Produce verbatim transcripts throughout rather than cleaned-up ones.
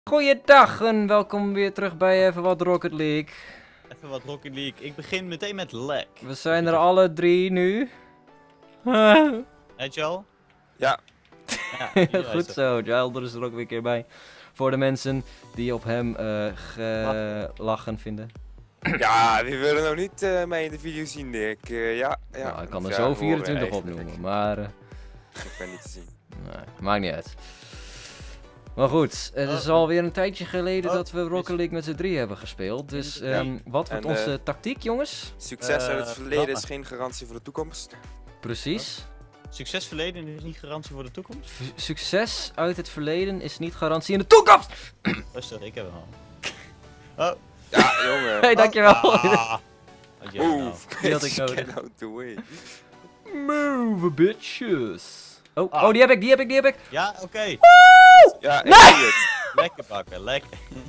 Goeiedag en welkom weer terug bij Even Wat Rocket League. Even wat Rocket League. Ik begin meteen met lek. We zijn er alle drie nu. Weet je al? Ja. Ja, Goed zo, Gilder is er ook weer een keer bij. Voor de mensen die op hem uh, gelachen vinden. Ja, wie wil er nou niet uh, mij in de video zien, Dick? Uh, ja, ja. Nou, ik kan er ja, zo vierentwintig horen, opnoemen, maar... Uh, ik ben niet te zien. Nee, maakt niet uit. Maar goed, het is Oh. alweer een tijdje geleden Oh. dat we Rocket League met z'n drie hebben gespeeld. Dus um, wat wordt En, onze uh, tactiek, jongens? Succes uit het Uh, verleden dat is geen garantie voor de toekomst. Precies. Succes verleden is niet garantie voor de toekomst. V- succes uit het verleden is niet garantie in de toekomst! Rustig, ik heb hem al. Oh. Ja, jongen. Hey, dankjewel! Ah. Wat jij nou? Move. Die had ik nodig. Get out the way. Move, bitches! Oh, Ah. oh, die heb ik, die heb ik, die heb ik! Ja, oké. Okay. Ja, ik zie het. Lekker bakken, lekker.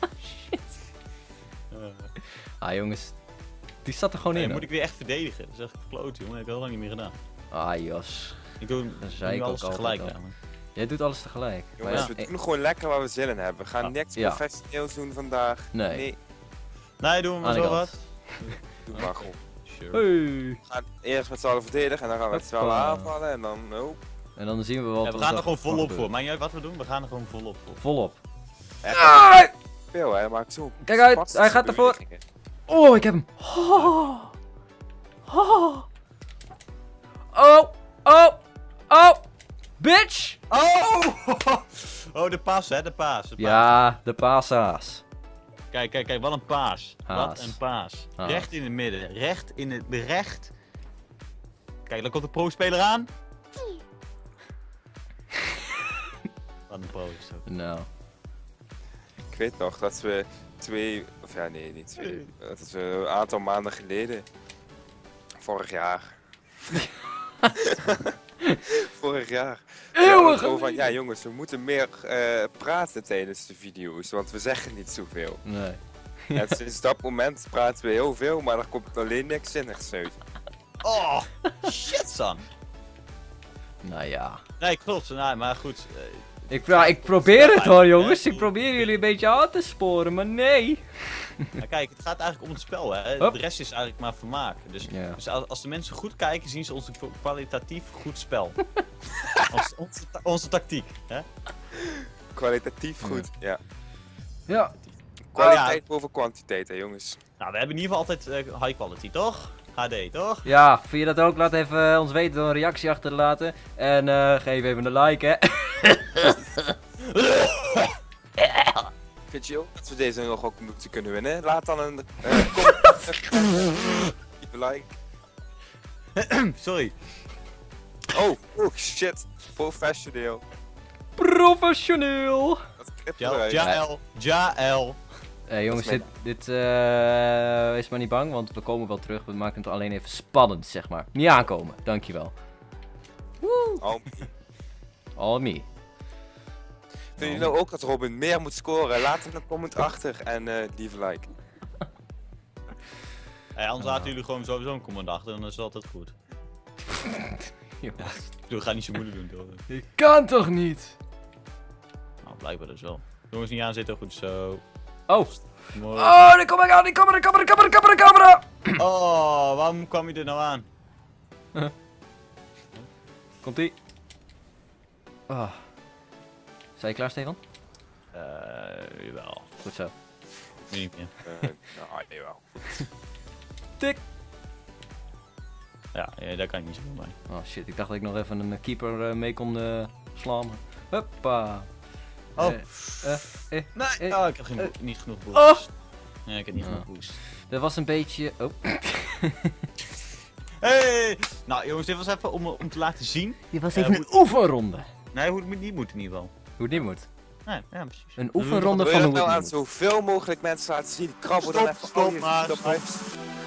Uh, Ah, jongens. Die zat er gewoon nee, in. moet ik weer echt verdedigen. Dat is echt kloot, jongen. Dat heb ik al lang niet meer gedaan. Ah, Jos. Ik doe, Dat ik zei doe ik alles ook tegelijk altijd al. namelijk. Jij doet alles tegelijk. Jongens, Ja. we doen gewoon lekker waar we zin in hebben. We gaan Ja. niks Ja. professioneels doen vandaag. Nee. Nee, Nee, doen we maar Aan de zo kant. wat. doe maar gewoon. Sure. Hey. We gaan eerst met z'n allen verdedigen en dan gaan we met z'n allen Hoppa. aanvallen en dan... Oh. En dan zien we wel. Ja, wat we gaan er er gewoon volop gebeurt. voor. Maakt niet uit wat we doen, we gaan er gewoon volop voor. Volop. Echt Ah! veel, hè. Maakt zo. Kijk uit, spastische hij gaat ervoor. bewegingen. Oh, ik heb hem. Oh. Oh. Oh. Oh. Oh. Bitch! Oh! Oh, de paas, hè, de paas. De paas. Ja, de paasaas. Kijk, kijk, kijk, wat een paas. Haas. Wat een paas. Haas. Recht in het midden. Recht in het... Recht. Kijk, dan komt de pro-speler aan. Wat een pro is dat. Nou. Ik weet nog dat we twee, of ja nee, niet twee, dat we een aantal maanden geleden, vorig jaar, vorig jaar, Eeuwig zo van, geleden. ja jongens, we moeten meer uh, praten tijdens de video's, want we zeggen niet zoveel. Nee. En sinds dat moment praten we heel veel, maar er komt alleen niks zinnigs uit. Oh, shit, son. Nou ja. Nee, klopt. Nee, maar goed. eh, Ik, pro ik probeer het hoor, jongens. Ja, Ik probeer jullie een beetje aan te sporen, maar nee. maar kijk, het gaat eigenlijk om het spel, hè. Hop. De rest is eigenlijk maar vermaak. Dus, Ja. dus als, als de mensen goed kijken, zien ze ons kwalitatief goed spel. Ons, onze, ta- onze tactiek, hè. Kwalitatief goed, ja. Ja. Kwaliteit boven kwantiteit, hè jongens. Nou, we hebben in ieder geval altijd eh, high quality, toch? H D, toch? Ja, vind je dat ook? Laat even ons weten door een reactie achter te laten. En eh, geef even een like, hè. Vind je ook dat we deze nog ook moeten kunnen winnen? Laat dan een uh, comment. Like. Sorry. Oh, oh shit. Professioneel. Professioneel. Dat knipt Ja, eruit. Jael. Jael. Hé jongens, Dat is dit, dit eh, is maar niet bang, want we komen wel terug. We maken het alleen even spannend, zeg maar. Niet aankomen, dankjewel. Oh, All me. vind je nou ook dat Robin meer moet scoren? Laat hem een comment achter en uh, lieve like. Hey, anders laten jullie gewoon sowieso een comment achter en dan is het altijd goed. Jongens. Ik bedoel, ga niet zo moeilijk doen, toch? Je kan toch niet? Nou, blijkbaar dus wel. Jongens, niet aanzitten, goed zo. Oh. Mooi. Oh, daar kom ik aan, die camera, camera, camera, camera, camera. Oh, waarom kwam je er nou aan? Komt ie. Oh. Zijn je klaar, Stefan? Eh, jawel. Goed zo. Nu niet meer. Uh, nou, nee wel. Tik. Ja, ja, daar kan ik niet zo mee. Oh shit, ik dacht dat ik nog even een keeper uh, mee kon uh, slaan. Hoppa. Oh. Eh, eh, eh, Nee, eh, oh, ik heb geen eh. bo- niet genoeg boost. Oh. Nee, ik heb niet Ah. genoeg boost. Dat was een beetje... Oh. Hey! Nou jongens, dit was even om, om te laten zien. Dit was Eh, even hoe- een oefenronde. Nee, hoe het moet- niet moet in ieder geval. Hoe het niet moet. Nee, ja, precies. Een doen oefenronde Wil van je hoe dat nou het aan niet moet. zoveel mogelijk mensen laten zien? Krabbel dan Stop, even stop al je maar, vrienden op stop. huis.